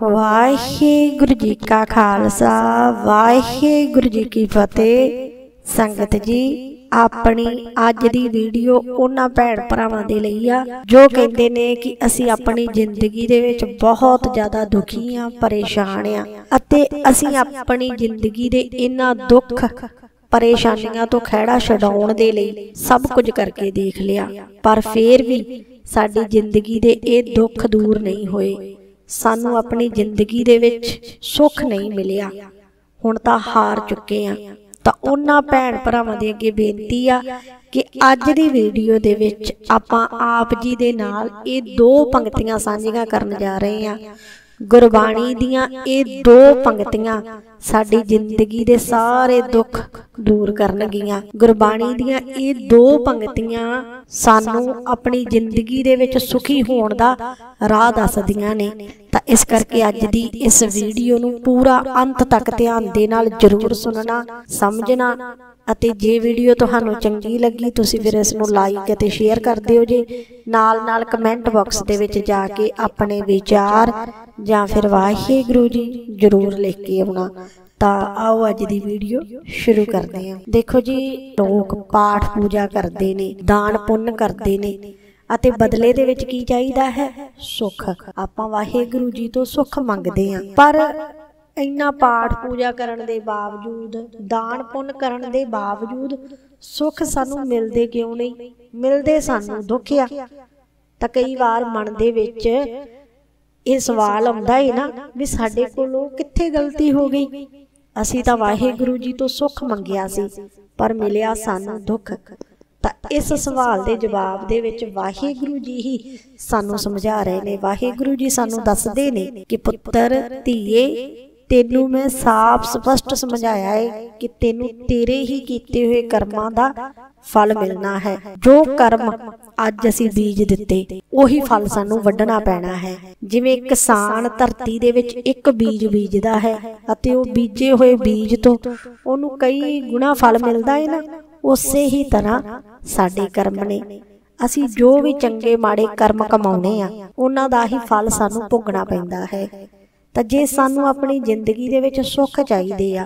वाहिगुरु जी का खालसा वाहिगुरु जी की फतेह। संगत जी अपनी अज दी वीडियो उन्हां भैण भरावां दे लई आ जो कहंदे ने कि असीं अपनी जिंदगी दे विच बहुत ज़्यादा दुखी आ, परेशान आ अते असीं अपनी जिंदगी दे इन्हां दुख परेशानियां तो खैड़ा छडाउण दे लई सब कुछ करके देख लिया, पर फिर भी साडी जिंदगी दे इह दुख दूर नहीं होए। सानू अपनी जिंदगी दे विच सुख नहीं मिलिया, हुण तां हार चुके आ। तां उन्हां भैण भरावां दे अगे बेनती आ कि अज दी वीडियो दे विच आपां आप जी दे नाल इह दो पंक्तियां साझीआं करन जा रहे हां। गुरबाणी दियां इह दो पंक्तियां साडी जिंदगी दे सारे दुख दूर करनगियां। गुरबाणी दियां इह दो पंक्तियां सानू अपनी जिंदगी दे विच सुखी होण दा राह दसदियां ने। तां इस करके अज दी इस वीडियो नू पूरा अंत तक ध्यान दे नाल जरूर सुनना समझना। ਅਤੇ ਜੇ ਵੀਡੀਓ ਤੁਹਾਨੂੰ ਚੰਗੀ ਲੱਗੀ ਤੁਸੀਂ ਫਿਰ ਇਸ ਨੂੰ ਲਾਈਕ ਅਤੇ ਸ਼ੇਅਰ ਕਰ ਦਿਓ ਜੀ। ਨਾਲ ਕਮੈਂਟ ਬਾਕਸ ਦੇ ਵਿੱਚ ਜਾ ਕੇ ਆਪਣੇ ਵਿਚਾਰ ਜਾਂ ਫਿਰ ਵਾਹਿਗੁਰੂ ਜੀ ਜ਼ਰੂਰ ਲਿਖ ਕੇ ਆਉਣਾ। ਤਾਂ ਆਓ ਅੱਜ ਦੀ ਵੀਡੀਓ ਸ਼ੁਰੂ ਕਰਦੇ ਹਾਂ। ਦੇਖੋ ਜੀ, ਲੋਕ ਪਾਠ ਪੂਜਾ ਕਰਦੇ ਨੇ, ਦਾਨ ਪੁੰਨ ਕਰਦੇ ਨੇ ਅਤੇ ਬਦਲੇ ਦੇ ਵਿੱਚ ਕੀ ਚਾਹੀਦਾ ਹੈ? ਸੁੱਖ। ਆਪਾਂ ਵਾਹਿਗੁਰੂ ਜੀ ਤੋਂ ਸੁੱਖ ਮੰਗਦੇ ਹਾਂ, ਪਰ इन्ना पाठ पूजा करन दे बावजूद, दान पुण्य करन दे बावजूद सुख सानू मिलदे क्यों नहीं? मिलदे सानू दुख आ। तां कई बार मन दे विच इह सवाल आउंदा है ना भी साडे कोलों कित्थे गलती हो गई? असीं तां वाहिगुरू जी तो सुख मंगिया सी पर मिलिया सानू दुख। तां इस सवाल दे जवाब दे विच वाहिगुरू जी ही सानू समझा रहे ने। वाहिगुरू जी सानू दसदे ने कि पुत्तर धीए तेनू मैं साफ स्पष्ट समझाया है कि तेनू तेरे ही कीते हुए कर्मां दा फल मिलना है। जो कर्म अज असीं बीज दिते उही फल सानू वड्ढना पैना है। जिवें किसान धरती दे विच एक बीज बीजदा है अते ओह बीजे होए बीज तो ओहनू कई गुणा फल मिलदा है ना, उसे ही तरह साडे कर्म ने। असीं जो भी चंगे माड़े कर्म कमाउने आ उन्हां दा ही फल सानू भोगना पैंदा है। तां जे सानू अपनी जिंदगी दे विच सुख चाहीदे आ,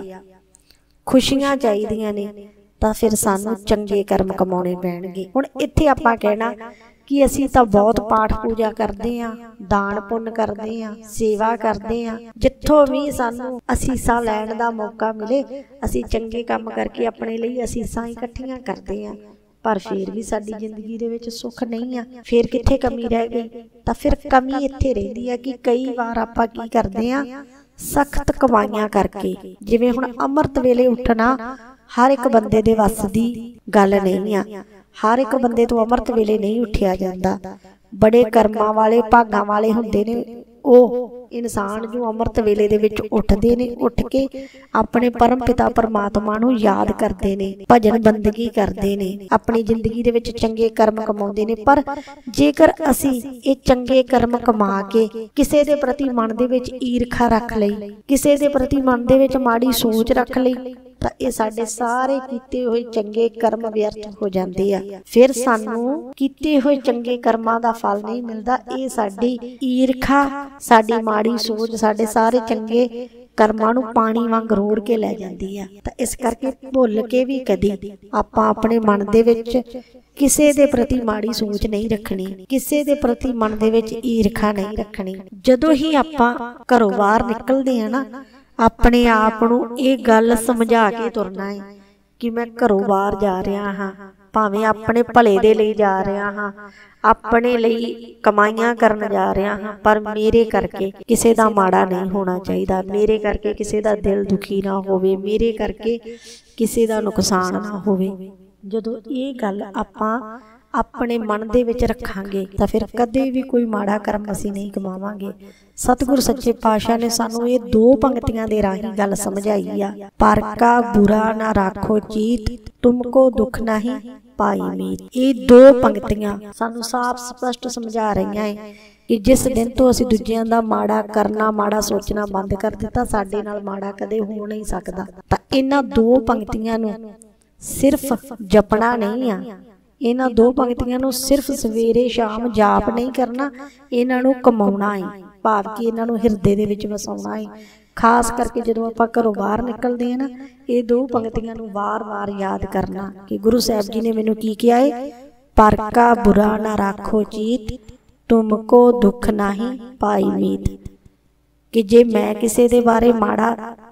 खुशियां चाहीदियां ने, तां फिर सानू चंगे कर्म कमाउणे पैणगे। हुण इत्थे आपां कहना कि असीं तां बहुत पाठ पूजा करदे आ, दान पुण्य करदे आ, सेवा करदे आ, जिੱਥੋਂ भी सानू असीसां लैण दा मौका मिले असीं चंगे काम करके अपने लई असीसां इकट्ठियां करदे आ, पर फिर भी साडी जिंदगी दे विच सुख नहीं आ। फिर कित्थे कमी रह गई? तां फिर कमी इत्थे रहिंदी आ कि कई वार आपां की करदे आ सख्त कमाईयां करके। जिवें हुण अमृत वेले उठना हर एक बंदे दे वस दी गल नहीं आ, हर एक बंदे तो अमृत वेले नहीं उठिया जांदा। बड़े कर्मां वाले भागां वाले हुंदे ने ਉਹ इंसान जो अमृत वेले दे विच उठदे ने, उठ के अपने परम पिता परमात्मा नूं याद करदे ने, भजन बंदगी करदे ने, अपनी जिंदगी दे विच चंगे कर्म कमाउंदे ने। पर जेकर असीं इह चंगे कर्म कमा के किसे दे प्रति मन दे विच ईर्खा रख लई, किसे दे प्रति मन दे विच माड़ी सोच रख लई, तां इह साडे सारे कीते होए चंगे कर्म व्यर्थ हो जांदे आ। फिर सानू कीते होए चंगे कर्मां दा फल नहीं मिलदा। इह साडी ईर्खा, साडी माड़ी सोच साडे सारे चंगे कर्मां नूं पानी वांग रोड़ के लै जांदी आ। तां इस करके भुल के भी कदी आपां अपने मन दे विच किसे दे प्रति माड़ी सोच नहीं रखनी, किसे दे प्रति मन दे विच ईर्खा नहीं रखनी। जदों ही आपां घरों बाहर निकलदे आ ना, अपने आप नूं इह गल समझा के तुरना है कि मैं घरों बाहर जा रहा हाँ, भावें अपने भले दे लई जा रहा हाँ, अपने लई कमाईयां करन जा रहा हाँ, पर मेरे करके किसे दा माड़ा नहीं होना चाहिदा, मेरे करके किसे दा दिल दुखी ना होवे, मेरे करके किसे दा नुकसान ना होवे। जदों इह गल आपां अपने मन दे विच रखांगे तां फिर कदे भी कोई माड़ा कर्म असीं नहीं कमावांगे। सतगुरु सच्चे पातशाह ने सानू ये दो पंक्तियां दे राही गल समझाई आ। पर का बुरा ना राखो चीत, तुमको दुख नहीं पाई मीत। ये दो पंक्तियां सानू साफ स्पष्ट समझा रही हैं कि जिस दिन तो असीं दूजिआं दा माड़ा करना, माड़ा सोचना बंद कर दिता, साडे नाल माड़ा कदे हो नहीं सकदा। तां इन्हां दो पंक्तियां नूं सिर्फ जपना नहीं आ, इन्हां दो पंक्तियां नूं सिर्फ सवेरे शाम जाप नहीं करना, इन्हां नूं कमाउणा है। भाव कि इन्हां नूं हिरदे दे विच वसाउणा है। खास करके जदों आपां घरों बाहर निकलदे हैं ना, ये 2 पंक्तियां नूं वार-वार याद करना कि गुरु साहिब जी ने मैनूं की किहा है, पर का बुरा ना राखो चीत, तुमको दुख नाही पाई मीत। कि जे मैं किसी दे बारे माड़ा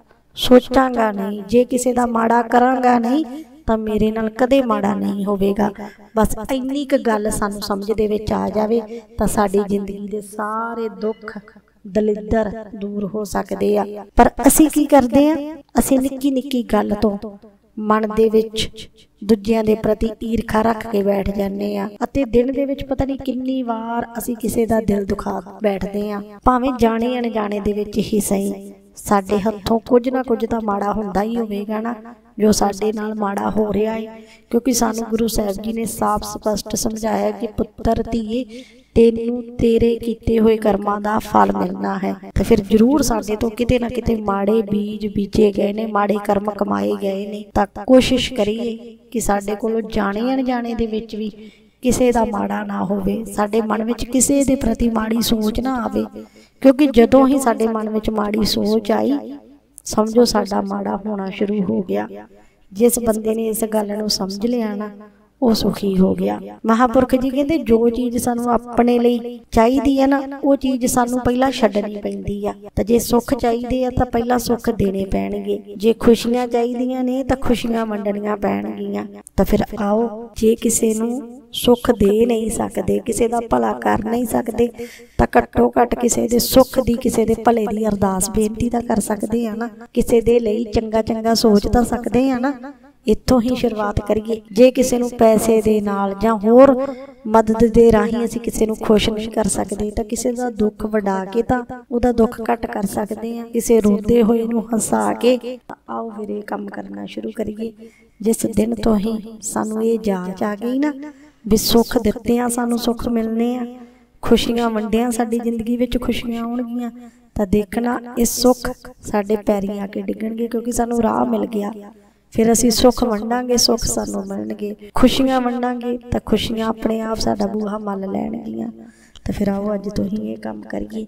सोचांगा नहीं, जे किसी दा माड़ा करांगा नहीं, ਤਾਂ ਮੇਰੇ ਨਾਲ ਕਦੇ ਮਾੜਾ ਨਹੀਂ ਹੋਵੇਗਾ। ਬਸ ਇੰਨੀ ਕੁ ਗੱਲ ਸਾਨੂੰ ਸਮਝ ਦੇ ਵਿੱਚ ਆ ਜਾਵੇ ਤਾਂ ਸਾਡੀ ਜ਼ਿੰਦਗੀ ਦੇ ਸਾਰੇ ਦੁੱਖ ਦਲਿੱਦਰ ਦੂਰ ਹੋ ਸਕਦੇ ਆ। ਪਰ ਅਸੀਂ ਕੀ ਕਰਦੇ ਆ, ਅਸੀਂ ਨਿੱਕੀ ਨਿੱਕੀ ਗੱਲ ਤੋਂ ਮਨ ਦੇ ਵਿੱਚ ਦੂਜਿਆਂ ਦੇ ਪ੍ਰਤੀ ਈਰਖਾ ਰੱਖ ਕੇ ਬੈਠ ਜਾਂਦੇ ਆ ਅਤੇ ਦਿਨ ਦੇ ਵਿੱਚ ਪਤਾ ਨਹੀਂ ਕਿੰਨੀ ਵਾਰ ਅਸੀਂ ਕਿਸੇ ਦਾ ਦਿਲ ਦੁਖਾ ਬੈਠਦੇ ਆ। ਭਾਵੇਂ ਜਾਣੇ ਅਣਜਾਣੇ ਦੇ ਵਿੱਚ ਹੀ ਸਹੀ, ਸਾਡੇ ਹੱਥੋਂ ਕੁਝ ਨਾ ਕੁਝ ਤਾਂ ਮਾੜਾ ਹੁੰਦਾ ਹੀ ਹੋਵੇਗਾ ਨਾ, जो साडे नाल माड़ा हो रहा है। क्योंकि सानू गुरु साहिब जी ने साफ स्पष्ट समझाया कि पुत्र धीए तेनू तेरे कीते हुए कर्मां दा फल मिलना है। तो फिर जरूर साडे तो किते ना किते माड़े बीज बीजे गए ने, माड़े कर्म कमाए गए ने। तां कोशिश करिए कि साडे कोलों जाणे अणजाणे दे विच भी किसे दा माड़ा ना होवे, साडे मन विच किसे दे प्रति माड़ी सोच ना आवे। क्योंकि जदों ही साडे मन विच माड़ी सोच आई, समझो साडा माड़ा होना शुरू हो गया। जिस बंदे ने इस गल नूं समझ लिया ना, वो सुखी हो गया। महापुरख जी कहते जो चीज़ सानू अपने लिए चाहिदी है ना, वो चीज़ सानू पहला छड्डनी पैंदी आ। ते जे सुख चाहिदे आ तां पहला सुख देने पैणगे, जे खुशियां चाहिदियां ने तां खुशियां वंडणीआं पैणगीआं। तां फिर आओ, जे किसे नूं सुख दे नहीं सकते, किसी का भला कर नहीं सकते, तो घट्टो घट किसी के सुख की, किसी के भले की अरदास बेनती तो कर सकते हैं ना, किसी के लिए चंगा चंगा सोच तो सकते हैं ना। इत्थों ही शुरुआत करिए। जे किसी नूं पैसे दे नाल जां होर मदद दे राही असीं किसी नूं खुश नहीं कर सकते, तो किसी का दुख वडा के तां उहदा दुख घट कर सकते हैं। किसी रोंदे होए नूं हसा के आओ फिर ये काम करना शुरू करिए। जिस दिन तो ही सानूं ये जाच आ गई ना भी सुख दिते आ, सानू सुख मिलने आ, खुशियां वंडिया साडी जिंदगी विच खुशियां आउणगीआं, तां देखना इस सुख साडे पैरीं आके डिगणगे। क्योंकि सानू राह मिल गया। फिर असीं सुख वंडांगे, सुख सानू मिलणगे। खुशियां वंडांगे तां खुशियां अपने आप साडा बूहा मल लैणगीआं। तां फिर आओ अज तो ही ये काम करिए,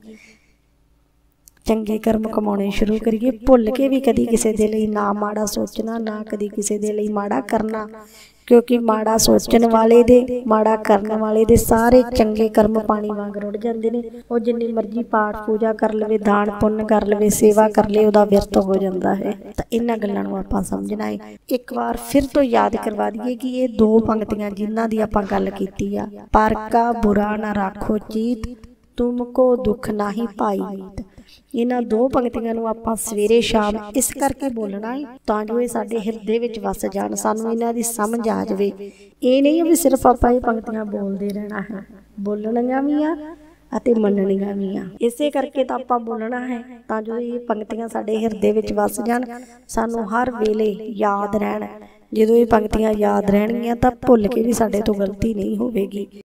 चंगे कर्म कमाने शुरू करिए। भुल के भी कदी किसी दे लई ना माड़ा सोचना, ना कदी किसी दे लई माड़ा करना। क्योंकि माड़ा सोचण वाले दे, माड़ा करन वाले दे सारे चंगे कर्म पानी वांग रुड़ जांदे ने। वो जिन्नी मर्जी पाठ पूजा कर लवे, दान पुण्य कर लवे, सेवा कर ले, उहदा व्यर्थ हो जांदा है। तां इन्हां गल्लां नूं आपां समझना है। एक बार फिर तो याद करवा दईए कि ये 2 पंक्तियां जिन्हां दी आपां गल कीती आ, पर का बुरा ना राखो चीत, तुमको दुख नाही पाई मीत। इन्हां 2 पंक्तियां नूं आपां सवेरे शाम इस करके बोलना है तां जो ये साडे हिरदे विच वस जाण, सानूं इन्हां दी समझ आ जावे। ये नहीं भी सिर्फ आपां ये पंक्तियां बोलदे रहना है, बोलणीआं भी आ अते मन्नणीआं भी आ। इसे करके तां आपां बोलना है तां जो ये पंक्तियां साडे हिरदे विच वस जाण, सानूं हर वेले याद रहण। जदों ये पंक्तियां याद रहणगीआं तां भुल के भी साडे तों गलती नहीं होवेगी।